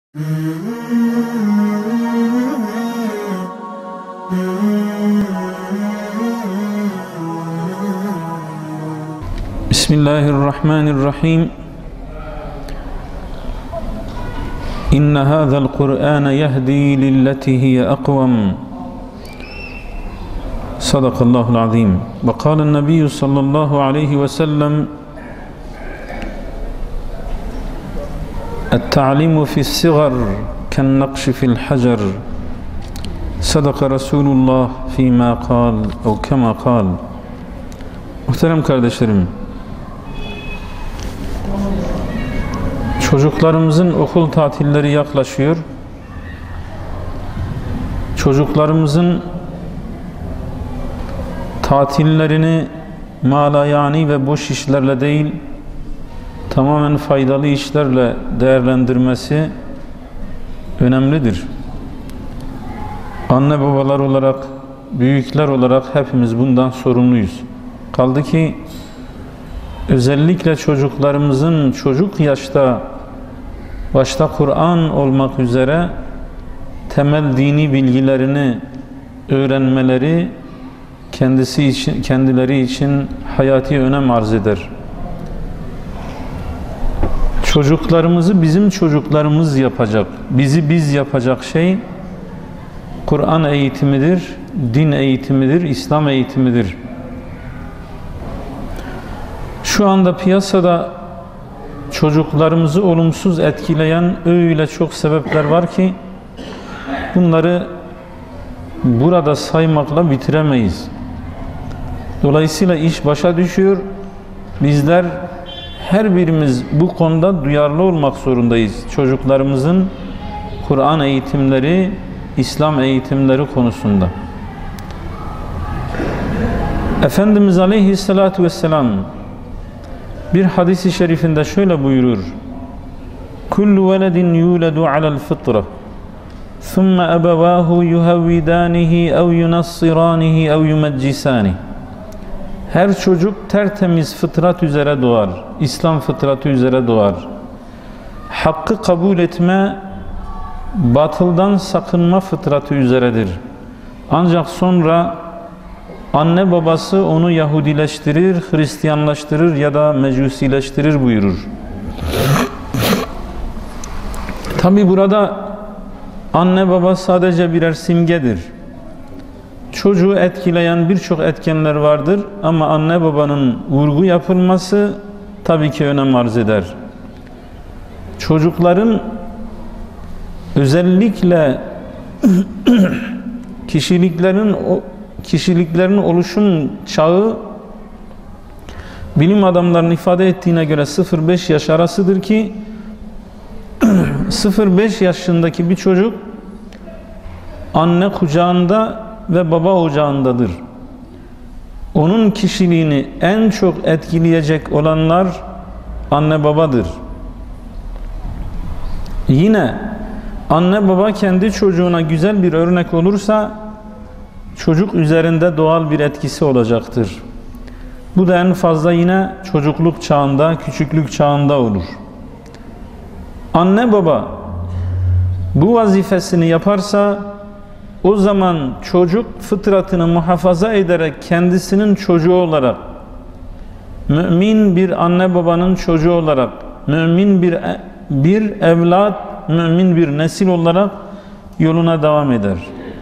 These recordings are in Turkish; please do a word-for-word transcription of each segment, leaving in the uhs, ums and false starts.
Bismillahirrahmanirrahim. İnne hâzel Kur'âne yehdi lilleti hiye akvam. Sadakallahul azim. Ve kâlen nebiyyü sallallahu aleyhi ve sellem Et-ta'limu fi's-sigar ken-nakşi fil-hacer. Sadaka Resulullah fîmâ kâl ev kemâ kâl. Muhterem kardeşlerim, çocuklarımızın okul tatilleri yaklaşıyor. Çocuklarımızın tatillerini malayani ve boş işlerle değil, tamamen faydalı işlerle değerlendirmesi önemlidir. Anne babalar olarak, büyükler olarak hepimiz bundan sorumluyuz. Kaldı ki özellikle çocuklarımızın çocuk yaşta başta Kur'an olmak üzere temel dini bilgilerini öğrenmeleri kendisi için, kendileri için hayati önem arz eder. Çocuklarımızı bizim çocuklarımız yapacak, bizi biz yapacak şey Kur'an eğitimidir, din eğitimidir, İslam eğitimidir. Şu anda piyasada çocuklarımızı olumsuz etkileyen öyle çok sebepler var ki bunları burada saymakla bitiremeyiz. Dolayısıyla iş başa düşüyor. Bizler her birimiz bu konuda duyarlı olmak zorundayız. Çocuklarımızın Kur'an eğitimleri, İslam eğitimleri konusunda. Efendimiz Aleyhisselatü Vesselam bir hadis-i şerifinde şöyle buyurur: Kullu veledin yuledu alel fıtra thumme ebevâhu yuhevvidânihi ev yunassirânihi ev yumeccisânihi. Her çocuk tertemiz fıtrat üzere doğar, İslam fıtratı üzere doğar. Hakkı kabul etme, batıldan sakınma fıtratı üzeredir. Ancak sonra anne babası onu Yahudileştirir, Hristiyanlaştırır ya da Mecusileştirir buyurur. Tabi burada anne baba sadece birer simgedir. Çocuğu etkileyen birçok etkenler vardır ama anne babanın vurgu yapılması tabii ki önem arz eder. Çocukların özellikle kişiliklerin kişiliklerin oluşum çağı bilim adamlarının ifade ettiğine göre sıfır beş yaş arasıdır ki sıfır beş yaşındaki bir çocuk anne kucağında ve baba ocağındadır. Onun kişiliğini en çok etkileyecek olanlar anne babadır. Yine anne baba kendi çocuğuna güzel bir örnek olursa çocuk üzerinde doğal bir etkisi olacaktır. Bu da en fazla yine çocukluk çağında, küçüklük çağında olur. Anne baba bu vazifesini yaparsa o zaman çocuk fıtratını muhafaza ederek kendisinin çocuğu olarak, mümin bir anne babanın çocuğu olarak, mümin bir bir evlat, mümin bir nesil olarak yoluna devam eder.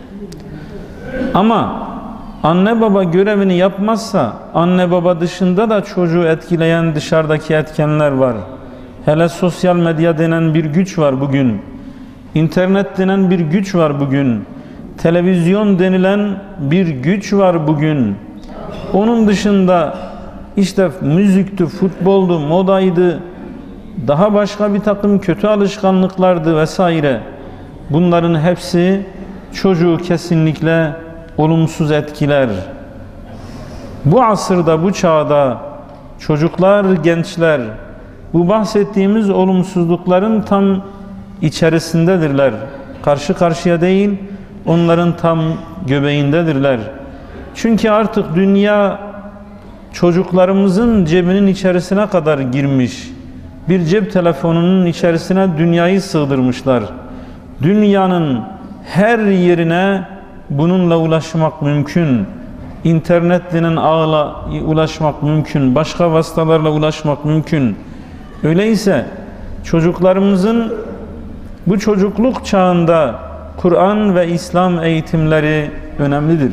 Ama anne baba görevini yapmazsa, anne baba dışında da çocuğu etkileyen dışarıdaki etkenler var. Hele sosyal medya denen bir güç var bugün. İnternet denen bir güç var bugün. Televizyon denilen bir güç var bugün. Onun dışında işte müzikti, futboldu, modaydı, daha başka bir takım kötü alışkanlıklardı vesaire. Bunların hepsi çocuğu kesinlikle olumsuz etkiler. Bu asırda, bu çağda çocuklar, gençler bu bahsettiğimiz olumsuzlukların tam içerisindedirler. Karşı karşıya değil, onların tam göbeğindedirler. Çünkü artık dünya çocuklarımızın cebinin içerisine kadar girmiş. bir cep telefonunun içerisine dünyayı sığdırmışlar. Dünyanın her yerine bununla ulaşmak mümkün. İnternet denen ağla ulaşmak mümkün. Başka vasıtalarla ulaşmak mümkün. Öyleyse çocuklarımızın bu çocukluk çağında Kur'an ve İslam eğitimleri önemlidir.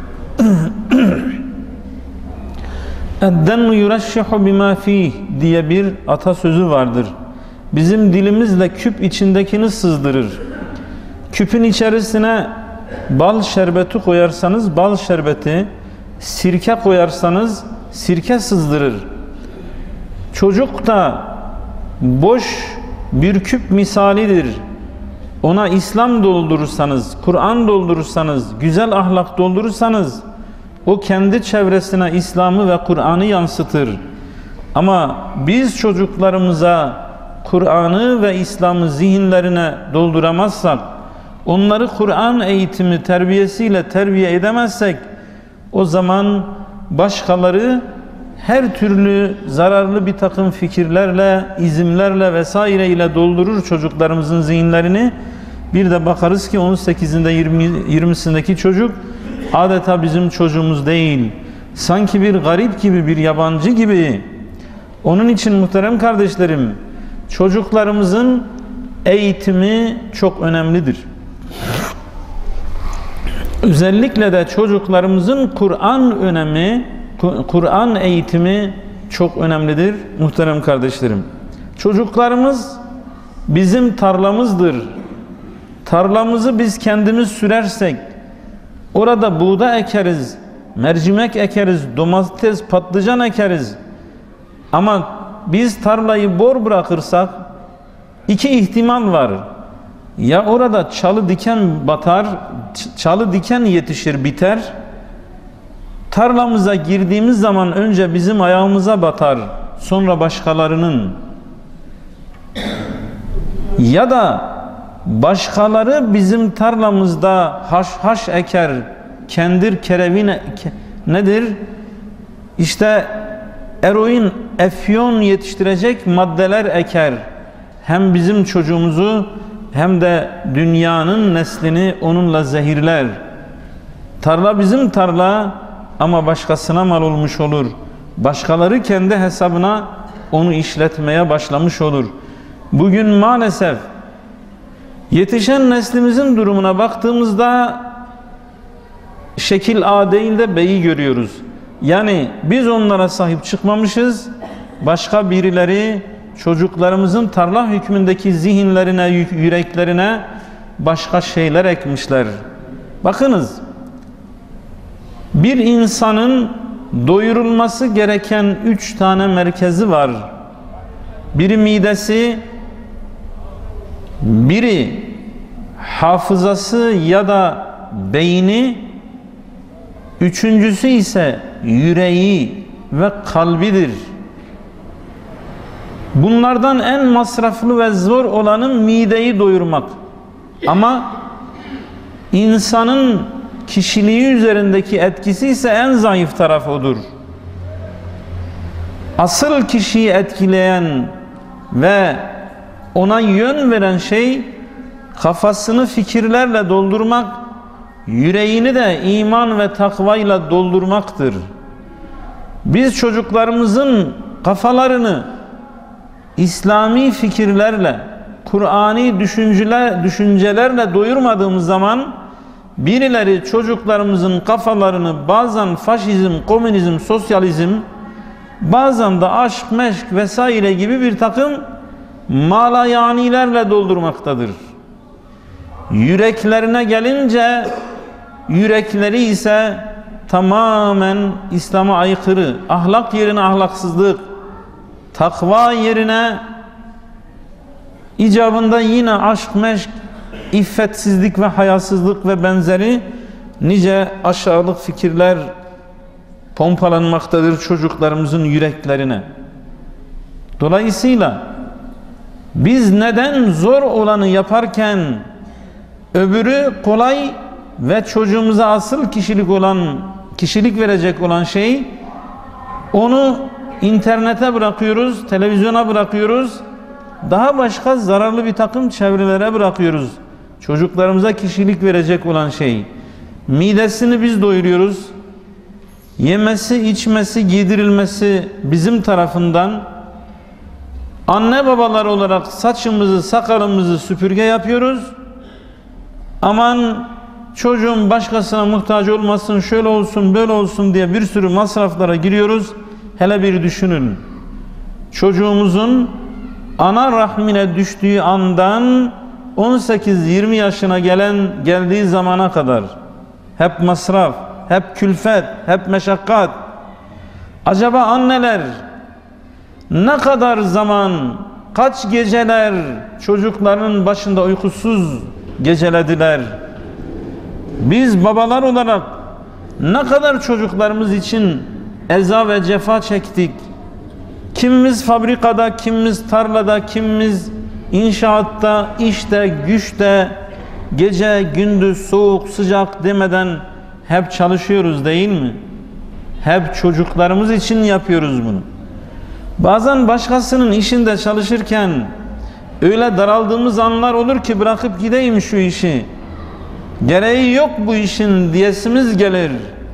اَدَّنُّ يُرَشِّحُ بِمَا ف۪يهِ diye bir atasözü vardır. Bizim dilimizle küp içindekini sızdırır. Küpün içerisine bal şerbeti koyarsanız bal şerbeti, sirke koyarsanız sirke sızdırır. Çocuk da boş bir küp misalidir. Ona İslam doldurursanız, Kur'an doldurursanız, güzel ahlak doldurursanız o kendi çevresine İslam'ı ve Kur'an'ı yansıtır. Ama biz çocuklarımıza Kur'an'ı ve İslam'ı zihinlerine dolduramazsak, onları Kur'an eğitimi terbiyesiyle terbiye edemezsek, o zaman başkaları her türlü zararlı bir takım fikirlerle, izimlerle vesaire ile doldurur çocuklarımızın zihinlerini. Bir de bakarız ki on sekizinde yirmisindeki çocuk adeta bizim çocuğumuz değil. Sanki bir garip gibi, bir yabancı gibi. Onun için muhterem kardeşlerim, çocuklarımızın eğitimi çok önemlidir. Özellikle de çocuklarımızın Kur'an önemi, Kur'an eğitimi çok önemlidir muhterem kardeşlerim. Çocuklarımız bizim tarlamızdır. Tarlamızı biz kendimiz sürersek, orada buğday ekeriz, mercimek ekeriz, domates, patlıcan ekeriz. Ama biz tarlayı bor bırakırsak iki ihtimal var. Ya orada çalı diken batar, çalı diken yetişir, biter. Tarlamıza girdiğimiz zaman önce bizim ayağımıza batar, sonra başkalarının. Ya da başkaları bizim tarlamızda haş haş eker, kendir, kerevin nedir? İşte eroin, efyon yetiştirecek maddeler eker. Hem bizim çocuğumuzu hem de dünyanın neslini onunla zehirler. Tarla bizim tarla ama başkasına mal olmuş olur. Başkaları kendi hesabına onu işletmeye başlamış olur. Bugün maalesef yetişen neslimizin durumuna baktığımızda şekil A değil de B'yi görüyoruz. Yani biz onlara sahip çıkmamışız. Başka birileri çocuklarımızın tarla hükmündeki zihinlerine, yüreklerine başka şeyler ekmişler. Bakınız, bir insanın doyurulması gereken üç tane merkezi var. Biri midesi, biri hafızası ya da beyni, üçüncüsü ise yüreği ve kalbidir. Bunlardan en masraflı ve zor olanı mideyi doyurmak. Ama insanın kişiliği üzerindeki etkisi ise en zayıf tarafı odur. Asıl kişiyi etkileyen ve ona yön veren şey kafasını fikirlerle doldurmak, yüreğini de iman ve takvayla doldurmaktır. Biz çocuklarımızın kafalarını İslami fikirlerle, Kur'ani düşünceler, düşüncelerle doyurmadığımız zaman birileri çocuklarımızın kafalarını bazen faşizm, komünizm, sosyalizm, bazen de aşk, meşk vesaire gibi bir takım malayanilerle doldurmaktadır. Yüreklerine gelince yürekleri ise tamamen İslam'a aykırı, ahlak yerine ahlaksızlık, takva yerine icabında yine aşk, meşk, iffetsizlik ve hayasızlık ve benzeri nice aşağılık fikirler pompalanmaktadır çocuklarımızın yüreklerine. Dolayısıyla biz neden zor olanı yaparken öbürü kolay ve çocuğumuza asıl kişilik olan, kişilik verecek olan şey, onu internete bırakıyoruz, televizyona bırakıyoruz, daha başka zararlı bir takım çevrelere bırakıyoruz. Çocuklarımıza kişilik verecek olan şey. Midesini biz doyuruyoruz. Yemesi, içmesi, giydirilmesi bizim tarafından. Anne babalar olarak saçımızı, sakalımızı süpürge yapıyoruz. Aman çocuğum başkasına muhtaç olmasın, şöyle olsun, böyle olsun diye bir sürü masraflara giriyoruz. Hele bir düşünün. Çocuğumuzun ana rahmine düştüğü andan on sekiz yirmi yaşına gelen geldiği zamana kadar hep masraf, hep külfet, hep meşakkat. Acaba anneler ne kadar zaman, kaç geceler çocukların başında uykusuz gecelediler? Biz babalar olarak ne kadar çocuklarımız için eza ve cefa çektik? Kimimiz fabrikada, kimimiz tarlada, kimimiz inşaatta, işte, güçte, gece, gündüz, soğuk, sıcak demeden hep çalışıyoruz değil mi? Hep çocuklarımız için yapıyoruz bunu. Bazen başkasının işinde çalışırken öyle daraldığımız anlar olur ki bırakıp gideyim şu işi. Gereği yok bu işin diyesimiz gelir.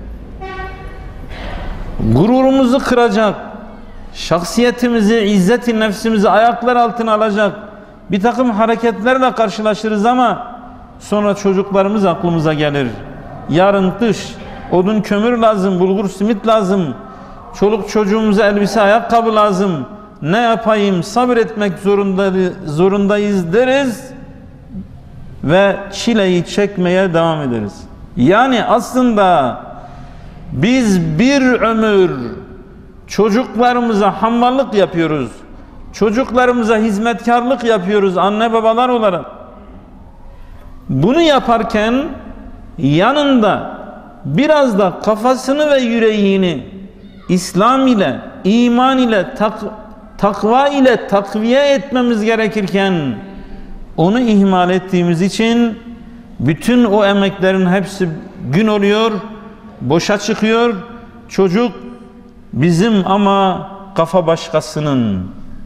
Gururumuzu kıracak, şahsiyetimizi, izzet-i nefsimizi ayaklar altına alacak bir takım hareketlerle karşılaşırız ama sonra çocuklarımız aklımıza gelir. Yarın kış, odun kömür lazım, bulgur simit lazım, çoluk çocuğumuza elbise ayakkabı lazım. Ne yapayım, sabretmek zorunda, zorundayız deriz ve çileyi çekmeye devam ederiz. Yani aslında biz bir ömür çocuklarımıza hammallık yapıyoruz. Çocuklarımıza hizmetkarlık yapıyoruz anne babalar olarak. Bunu yaparken yanında biraz da kafasını ve yüreğini İslam ile, iman ile, tak, takva ile takviye etmemiz gerekirken onu ihmal ettiğimiz için bütün o emeklerin hepsi gün oluyor, boşa çıkıyor. Çocuk bizim ama kafa başkasının.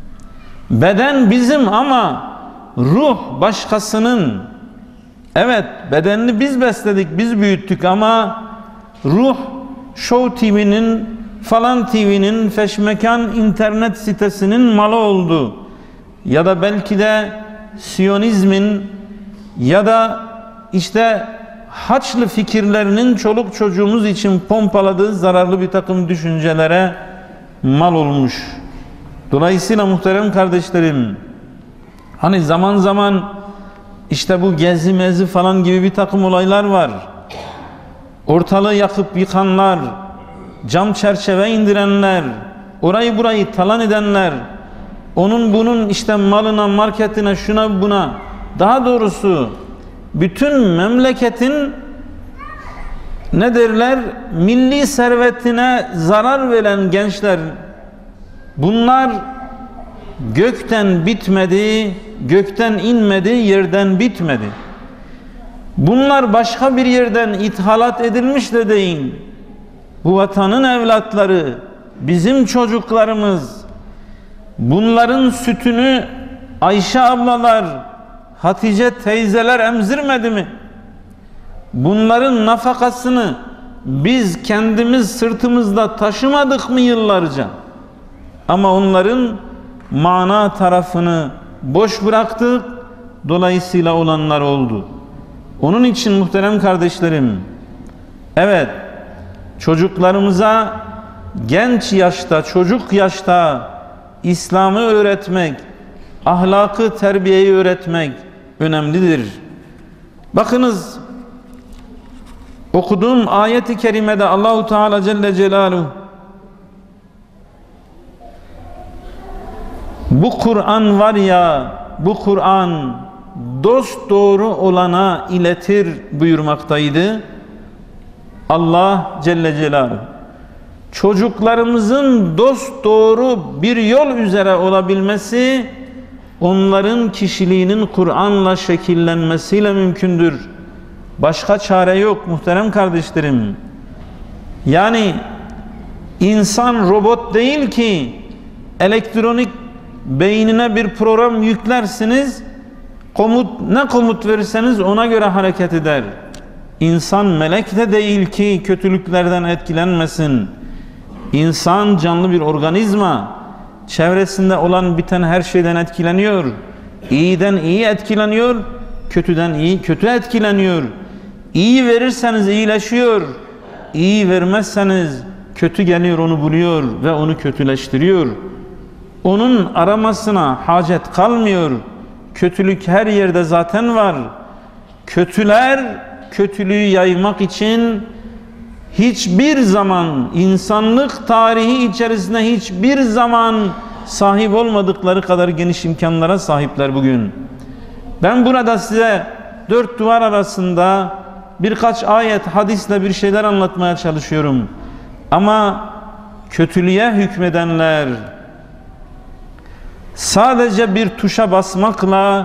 Beden bizim ama ruh başkasının. Evet, bedenini biz besledik, biz büyüttük ama ruh Show T V'nin, falan T V'nin, feşmekan internet sitesinin malı oldu. Ya da belki de Siyonizmin ya da işte Haçlı fikirlerinin çoluk çocuğumuz için pompaladığı zararlı bir takım düşüncelere mal olmuş. Dolayısıyla muhterem kardeşlerim, hani zaman zaman işte bu gezi mezi falan gibi bir takım olaylar var. Ortalığı yakıp yıkanlar, cam çerçeve indirenler, orayı burayı talan edenler, onun bunun işte malına, marketine, şuna buna, daha doğrusu bütün memleketin ne derler, milli servetine zarar veren gençler, bunlar gökten bitmedi, gökten inmedi, yerden bitmedi. Bunlar başka bir yerden ithalat edilmiş de değil. Bu vatanın evlatları, bizim çocuklarımız, bunların sütünü Ayşe ablalar, Hatice teyzeler emzirmedi mi? Bunların nafakasını biz kendimiz sırtımızda taşımadık mı yıllarca? Ama onların mana tarafını boş bıraktık, dolayısıyla olanlar oldu. Onun için muhterem kardeşlerim, evet, çocuklarımıza genç yaşta, çocuk yaşta İslam'ı öğretmek, ahlakı, terbiyeyi öğretmek önemlidir. Bakınız, okuduğum ayet-i kerimede Allahu Teala Celle Celaluhu bu Kur'an var ya, bu Kur'an dost doğru olana iletir buyurmaktaydı. Allah Celle Celaluhu çocuklarımızın dost doğru bir yol üzere olabilmesi, onların kişiliğinin Kur'an'la şekillenmesiyle mümkündür. Başka çare yok muhterem kardeşlerim. Yani İnsan robot değil ki, elektronik beynine bir program yüklersiniz, komut, ne komut verirseniz ona göre hareket eder. İnsan melek de değil ki kötülüklerden etkilenmesin. İnsan canlı bir organizma, çevresinde olan biten her şeyden etkileniyor. İyiden iyi etkileniyor, kötüden iyi kötü etkileniyor. İyi verirseniz iyileşiyor, iyi vermezseniz kötü geliyor, onu buluyor ve onu kötüleştiriyor. Onun aramasına hacet kalmıyor. Kötülük her yerde zaten var. Kötüler kötülüğü yaymak için hiçbir zaman, insanlık tarihi içerisinde hiçbir zaman sahip olmadıkları kadar geniş imkanlara sahipler bugün. Ben burada size dört duvar arasında birkaç ayet, hadisle bir şeyler anlatmaya çalışıyorum. Ama kötülüğe hükmedenler sadece bir tuşa basmakla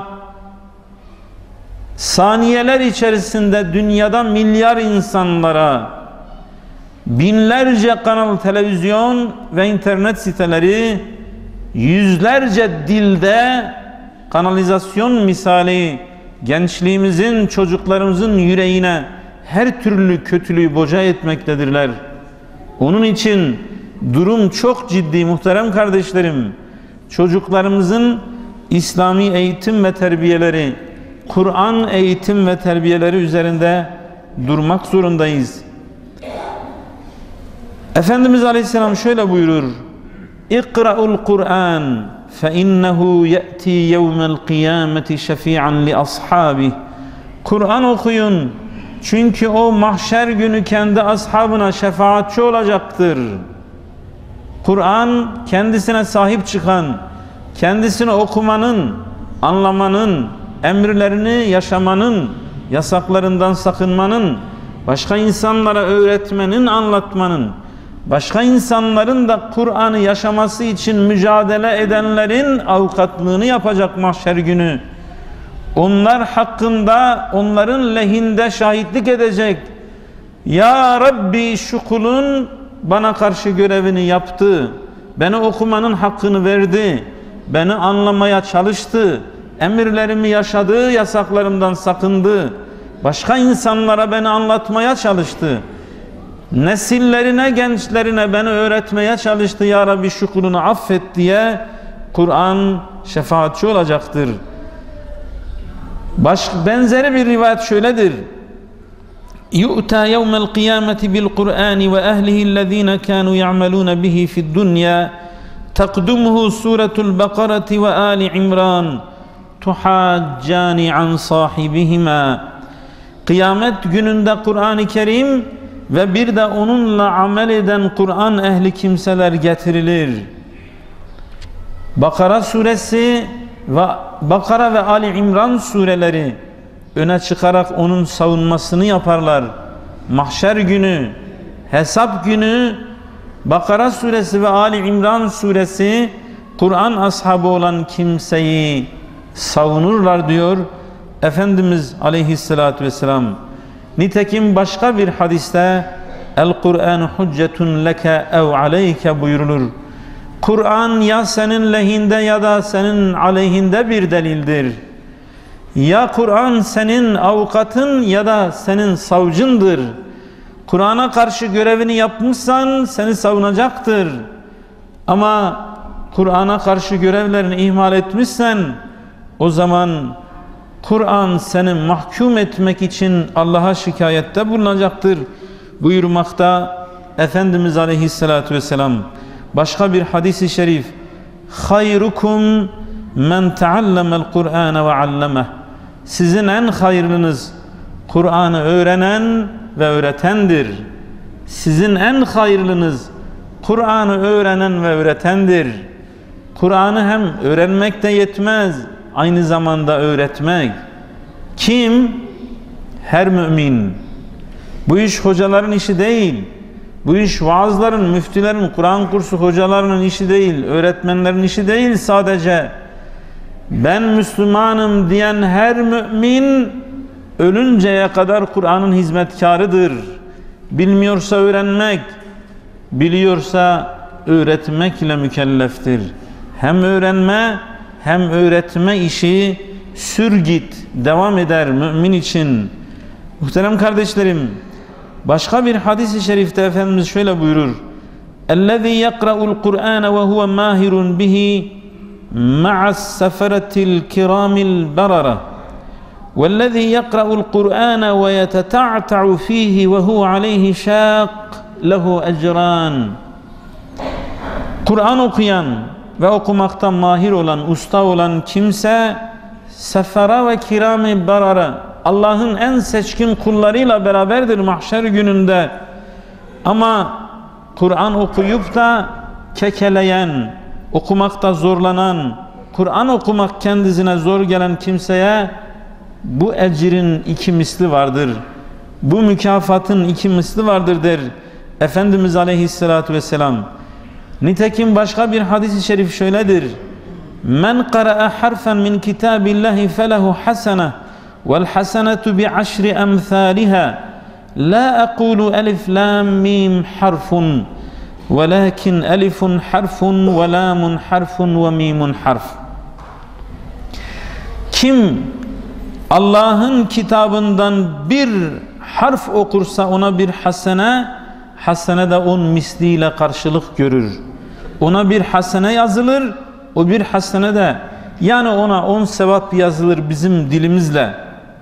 saniyeler içerisinde dünyada milyar insanlara, binlerce kanal televizyon ve internet siteleri, yüzlerce dilde kanalizasyon misali gençliğimizin, çocuklarımızın yüreğine her türlü kötülüğü boca etmektedirler. Onun için durum çok ciddi muhterem kardeşlerim. Çocuklarımızın İslami eğitim ve terbiyeleri, Kur'an eğitim ve terbiyeleri üzerinde durmak zorundayız. Efendimiz Aleyhisselam şöyle buyurur: İkra'ul Kur'an fe innehu ye'ti yevmel kıyameti şefi'an li ashabih. Kur'an okuyun, çünkü o mahşer günü kendi ashabına şefaatçi olacaktır. Kur'an kendisine sahip çıkan, kendisini okumanın, anlamanın, emirlerini yaşamanın, yasaklarından sakınmanın, başka insanlara öğretmenin, anlatmanın, başka insanların da Kur'an'ı yaşaması için mücadele edenlerin avukatlığını yapacak mahşer günü. Onlar hakkında, onların lehinde şahitlik edecek. Ya Rabbi, şu kulun bana karşı görevini yaptı, beni okumanın hakkını verdi, beni anlamaya çalıştı, emirlerimi yaşadı, yasaklarımdan sakındı, başka insanlara beni anlatmaya çalıştı, nesillerine, gençlerine beni öğretmeye çalıştı. Ya Rabbi, şu kulunu affet diye Kur'an şefaatçi olacaktır. Baş, benzeri bir rivayet şöyledir: yu'ta yevmel kıyameti bil Kur'ani ve ehlihillezine kanu ya'maluna bihi fid dunya takdumuhu suretul Bekareti ve Ali İmran tuhaccani an sahibihima. Kıyamet gününde Kur'an-ı Kerim ve bir de onunla amel eden Kur'an ehli kimseler getirilir. Bakara suresi ve Bakara ve Ali İmran sureleri öne çıkarak onun savunmasını yaparlar. Mahşer günü, hesap günü Bakara suresi ve Ali İmran suresi Kur'an ashabı olan kimseyi savunurlar diyor Efendimiz Aleyhisselatü Vesselam. Nitekim başka bir hadiste El-Kur'an hüccetun leke ev aleyke buyurulur. Kur'an ya senin lehinde ya da senin aleyhinde bir delildir. Ya Kur'an senin avukatın ya da senin savcındır. Kur'an'a karşı görevini yapmışsan seni savunacaktır. Ama Kur'an'a karşı görevlerini ihmal etmişsen o zaman Kur'an seni mahkum etmek için Allah'a şikayette bulunacaktır buyurmakta Efendimiz Aleyhisselatü Vesselam. Başka bir hadis-i şerif: hayrukum men teallemel Kur'ane ve allemeh. Sizin en hayırlınız Kur'an'ı öğrenen ve öğretendir. Sizin en hayırlınız Kur'an'ı öğrenen ve öğretendir. Kur'an'ı hem öğrenmek de yetmez, aynı zamanda öğretmek. Kim? Her mümin. Bu iş hocaların işi değil. Bu iş vaazların, müftülerin, Kur'an kursu hocalarının işi değil, öğretmenlerin işi değil sadece. Ben Müslümanım diyen her mümin ölünceye kadar Kur'an'ın hizmetkarıdır. Bilmiyorsa öğrenmek, biliyorsa öğretmekle mükelleftir. Hem öğrenme hem öğretme işi sürgit devam eder mümin için. Muhterem kardeşlerim, başka bir hadis-i şerifte Efendimiz şöyle buyurur: اَلَّذ۪ي يَقْرَأُ الْقُرْآنَ وَهُوَ مَاهِرٌ بِهِ مَعَ السَّفَرَةِ الْكِرَامِ الْبَرَرَةِ وَالَّذ۪ي يَقْرَأُ الْقُرْآنَ وَيَتَتَعْتَعُ ف۪يهِ وَهُوَ عَلَيْهِ شَاقٍ لَهُ اَجْرَانٍ. Kur'an okuyan ve okumakta mahir olan, usta olan kimse sefera ve kirami barara, Allah'ın en seçkin kullarıyla beraberdir mahşer gününde. Ama Kur'an okuyup da kekeleyen, okumakta zorlanan, Kur'an okumak kendisine zor gelen kimseye bu ecrin iki misli vardır. Bu mükafatın iki misli vardır der Efendimiz Aleyhisselatü Vesselam. Nitekim başka bir hadis-i şerif şöyledir: Men qara'a harfen min kitabillahi felehu hasene vel hasenetu bi aşri emthaliha la aqulu elif lam mim harfun velakin elifun harfun ve lamun harfun ve mimun harf. Kim Allah'ın kitabından bir harf okursa ona bir hasene, hasene de on misliyle karşılık görür. Ona bir hasene yazılır, o bir hasene de, yani ona on sevap yazılır bizim dilimizle.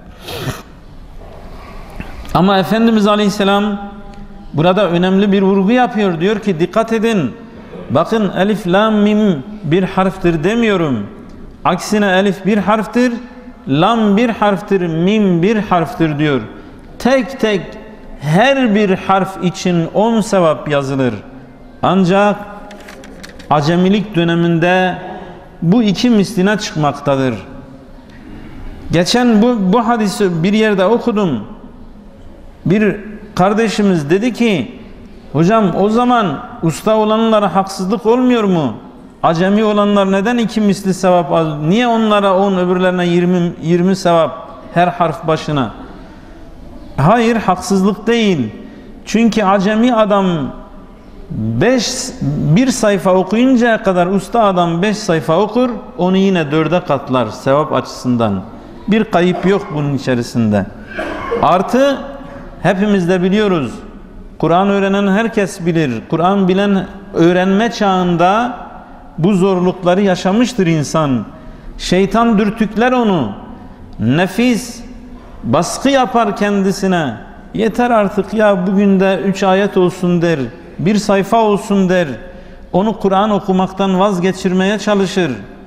Ama Efendimiz Aleyhisselam burada önemli bir vurgu yapıyor. Diyor ki dikkat edin, bakın elif lam mim bir harftir demiyorum. Aksine elif bir harftir, lam bir harftir, mim bir harftir diyor. Tek tek her bir harf için on sevap yazılır. Ancak acemilik döneminde bu iki misline çıkmaktadır. Geçen bu, bu hadisi bir yerde okudum. Bir kardeşimiz dedi ki, hocam o zaman usta olanlara haksızlık olmuyor mu? Acemi olanlar neden iki misli sevap alıyor? Niye onlara on, öbürlerine yirmi, yirmi sevap her harf başına? Hayır, haksızlık değil. Çünkü acemi adam beş, bir sayfa okuyuncaya kadar usta adam beş sayfa okur, onu yine dörde katlar sevap açısından. Bir kayıp yok bunun içerisinde. Artı hepimiz de biliyoruz, Kur'an öğrenen herkes bilir. Kur'an bilen öğrenme çağında bu zorlukları yaşamıştır insan. Şeytan dürtükler onu. Nefis baskı yapar kendisine. Yeter artık ya, bugün de üç ayet olsun der. Bir sayfa olsun der. Onu Kur'an okumaktan vazgeçirmeye çalışır.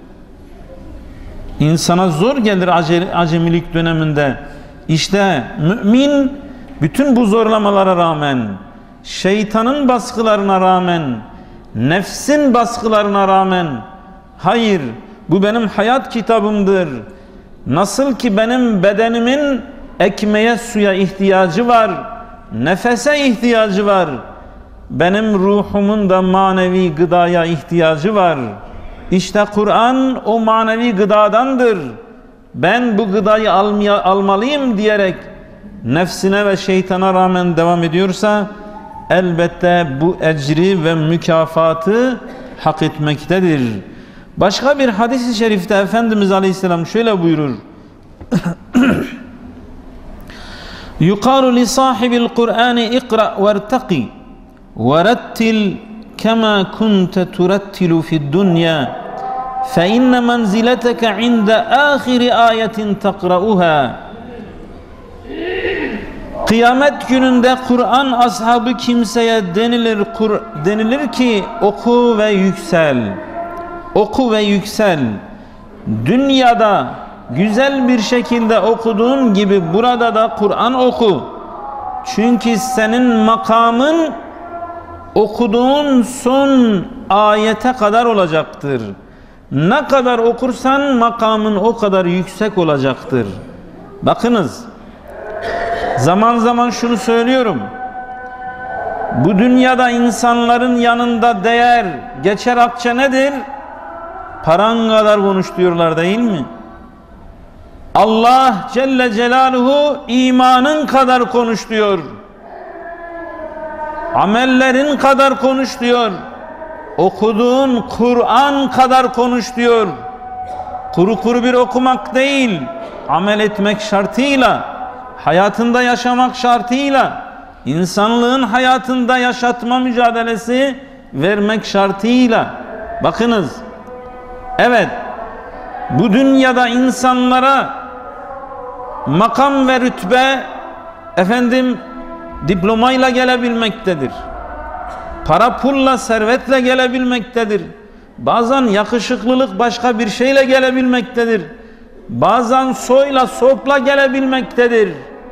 İnsana zor gelir acemilik döneminde. İşte mümin bütün bu zorlamalara rağmen, şeytanın baskılarına rağmen, nefsin baskılarına rağmen, hayır bu benim hayat kitabımdır. Nasıl ki benim bedenimin ekmeğe, suya ihtiyacı var, nefese ihtiyacı var, benim ruhumun da manevi gıdaya ihtiyacı var. İşte Kur'an o manevi gıdadandır. Ben bu gıdayı almaya, almalıyım diyerek nefsine ve şeytana rağmen devam ediyorsa elbette bu ecri ve mükafatı hak etmektedir. Başka bir hadis-i şerifte Efendimiz Aleyhisselam şöyle buyurur: yuqalu li sahibil Kur'an iqra vertaqi verettil kema kunte turettilu fid dunya fe inne menzileteke inde ahiri ayetin takra'uha. Kıyamet gününde Kur'an ashabı kimseye denilir, kur, denilir ki oku ve yüksel. Oku ve yüksel. Dünyada güzel bir şekilde okuduğun gibi burada da Kur'an oku. Çünkü senin makamın okuduğun son ayete kadar olacaktır. Ne kadar okursan makamın o kadar yüksek olacaktır. Bakınız, zaman zaman şunu söylüyorum. Bu dünyada insanların yanında değer, geçer akçe nedir? Paran kadar konuş diyorlar değil mi? Allah Celle Celaluhu imanın kadar konuş diyor. Amellerin kadar konuş diyor. Okuduğun Kur'an kadar konuş diyor. Kuru kuru bir okumak değil, amel etmek şartıyla, hayatında yaşamak şartıyla, insanlığın hayatında yaşatma mücadelesi vermek şartıyla. Bakınız, evet, bu dünyada insanlara makam ve rütbe efendim diplomayla gelebilmektedir. Para pulla, servetle gelebilmektedir. Bazen yakışıklılık başka bir şeyle gelebilmektedir. Bazen soyla, sopla gelebilmektedir.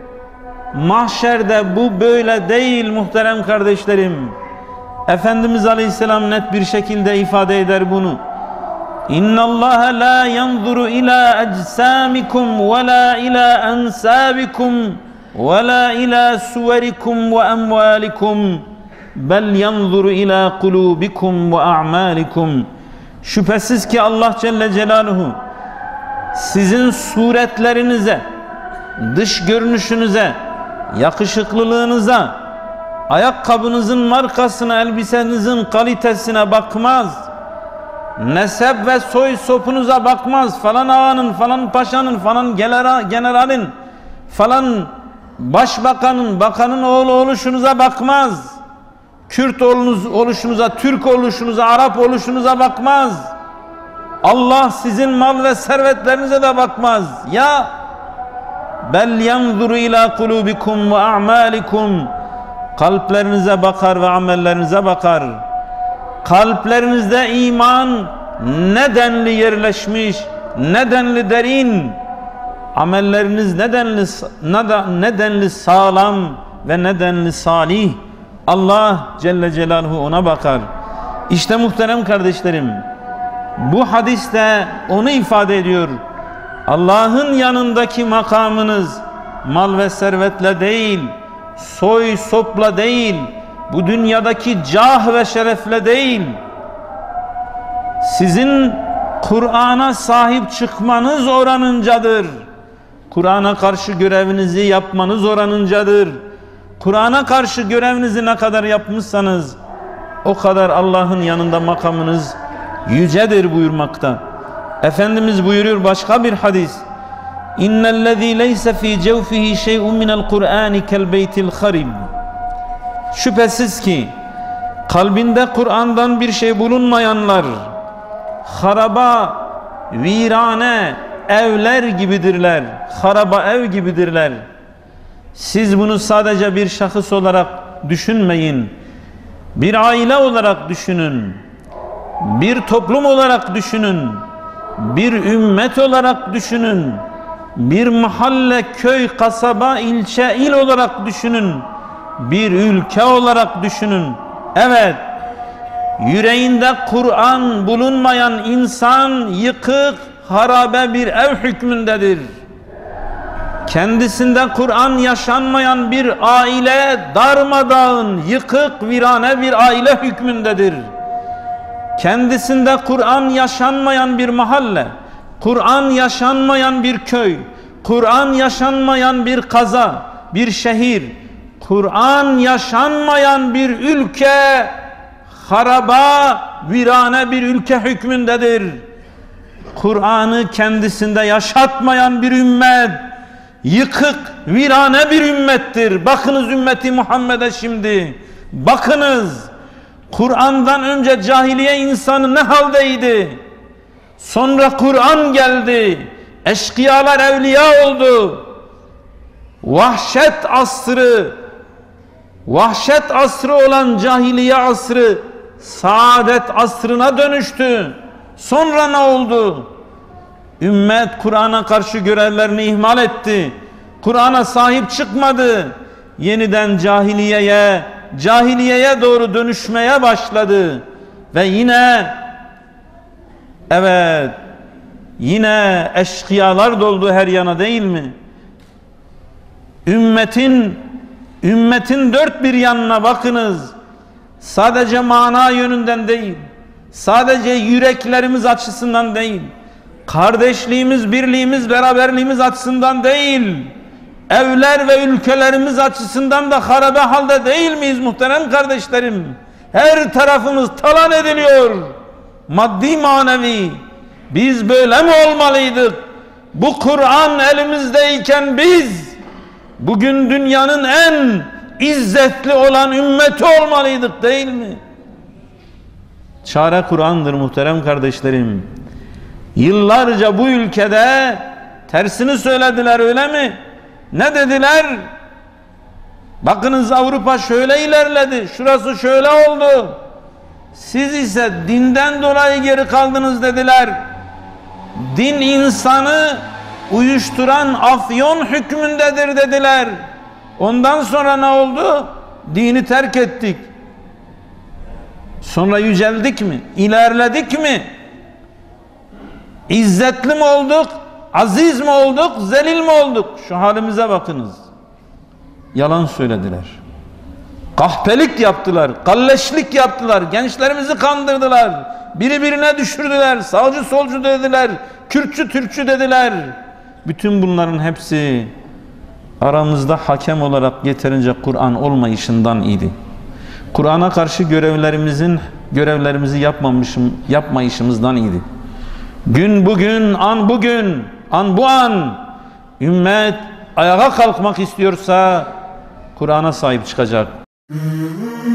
Mahşerde bu böyle değil muhterem kardeşlerim. Efendimiz Aleyhisselam net bir şekilde ifade eder bunu. İnna Allah la yanzuru ila ecsamikum ve la ila ansabikum ve la ila suverikum ve emvalikum bel yanzuru ila kulubikum ve a'malikum. Şüphesiz ki Allah Celle Celaluhu sizin suretlerinize, dış görünüşünüze, yakışıklılığınıza, ayakkabınızın markasına, elbisenizin kalitesine bakmaz. Nesep ve soy sopunuza bakmaz. Falan ağanın, falan paşanın, falan generalin, falan başbakanın, bakanın oğlu oluşunuza bakmaz. Kürt oluşunuza, Türk oluşunuza, Arap oluşunuza bakmaz. Allah sizin mal ve servetlerinize de bakmaz. Ya bel yanzuru ila kulubikum ve a'malikum. Kalplerinize bakar ve amellerinize bakar. Kalplerinizde iman nedenli yerleşmiş, nedenli derin, amelleriniz nedenli nedenli sağlam ve nedenli salih. Allah Celle Celaluhu ona bakar. İşte muhterem kardeşlerim, bu hadiste onu ifade ediyor. Allah'ın yanındaki makamınız mal ve servetle değil, soy sopla değil, bu dünyadaki cah ve şerefle değil, sizin Kur'an'a sahip çıkmanız oranıncadır. Kur'an'a karşı görevinizi yapmanız oranıncadır. Kur'an'a karşı görevinizi ne kadar yapmışsanız o kadar Allah'ın yanında makamınız yücedir buyurmakta. Efendimiz buyuruyor başka bir hadis. İnnellezî leyse fî cevfihi şey'un minel Kur'âni kel beytil harib. Şüphesiz ki kalbinde Kur'an'dan bir şey bulunmayanlar haraba, virane evler gibidirler. Haraba ev gibidirler. Siz bunu sadece bir şahıs olarak düşünmeyin. Bir aile olarak düşünün. Bir toplum olarak düşünün. Bir ümmet olarak düşünün. Bir mahalle, köy, kasaba, ilçe, il olarak düşünün. Bir ülke olarak düşünün. Evet, yüreğinde Kur'an bulunmayan insan yıkık, harabe bir ev hükmündedir. Kendisinde Kur'an yaşanmayan bir aile darmadağın, yıkık, virane bir aile hükmündedir. Kendisinde Kur'an yaşanmayan bir mahalle, Kur'an yaşanmayan bir köy, Kur'an yaşanmayan bir kaza, bir şehir, Kur'an yaşanmayan bir ülke, haraba, virane bir ülke hükmündedir. Kur'an'ı kendisinde yaşatmayan bir ümmet, yıkık, virane bir ümmettir. Bakınız ümmeti Muhammed'e şimdi. Bakınız, Kur'an'dan önce cahiliye insanı ne haldeydi? Sonra Kur'an geldi. Eşkıyalar evliya oldu. Vahşet asrı, vahşet asrı olan cahiliye asrı, saadet asrına dönüştü. Sonra ne oldu? Ümmet Kur'an'a karşı görevlerini ihmal etti. Kur'an'a sahip çıkmadı. Yeniden cahiliyeye, cahiliyeye doğru dönüşmeye başladı. Ve yine, evet, yine eşkıyalar doldu her yana değil mi? Ümmetin, ümmetin dört bir yanına bakınız. Sadece mana yönünden değil, sadece yüreklerimiz açısından değil, kardeşliğimiz, birliğimiz, beraberliğimiz açısından değil, evler ve ülkelerimiz açısından da harabe halde değil miyiz muhterem kardeşlerim? Her tarafımız talan ediliyor. Maddi manevi. Biz böyle mi olmalıydık? Bu Kur'an elimizdeyken biz bugün dünyanın en izzetli olan ümmeti olmalıydık değil mi? Çare Kur'an'dır muhterem kardeşlerim. Yıllarca bu ülkede tersini söylediler, öyle mi? Ne dediler? Bakınız Avrupa şöyle ilerledi, şurası şöyle oldu. Siz ise dinden dolayı geri kaldınız dediler. Din insanı uyuşturan afyon hükmündedir dediler. Ondan sonra ne oldu? Dini terk ettik. Sonra yüceldik mi? İlerledik mi? İzzetli mi olduk? Aziz mi olduk? Zelil mi olduk? Şu halimize bakınız. Yalan söylediler. Kahpelik yaptılar. Kalleşlik yaptılar. Gençlerimizi kandırdılar. Biri birine düşürdüler. Sağcı solcu dediler. Kürtçü Türkçü dediler. Bütün bunların hepsi aramızda hakem olarak yeterince Kur'an olmayışından idi. Kur'an'a karşı görevlerimizin görevlerimizi yapmamışım, yapmayışımızdan idi. Gün bugün, an bugün, an bu an ümmet ayağa kalkmak istiyorsa Kur'an'a sahip çıkacak.